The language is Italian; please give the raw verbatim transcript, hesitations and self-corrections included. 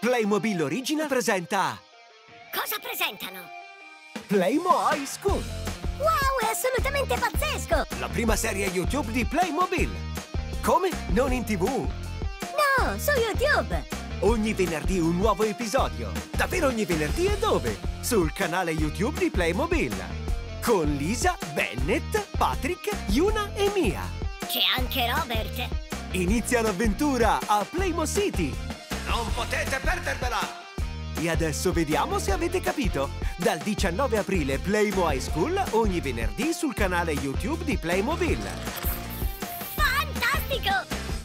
Playmobil Original presenta... Cosa presentano? Playmo High School! Wow, è assolutamente pazzesco! La prima serie YouTube di Playmobil! Come? Non in tivù? No, su YouTube! Ogni venerdì un nuovo episodio! Davvero ogni venerdì e dove? Sul canale YouTube di Playmobil! Con Lisa, Bennett, Patrick, Yuna e Mia! C'è anche Robert! Inizia l'avventura a Playmo City! Non potete perdervela! E adesso vediamo se avete capito! Dal diciannove aprile Playmo High School ogni venerdì sul canale YouTube di Playmobil! Fantastico!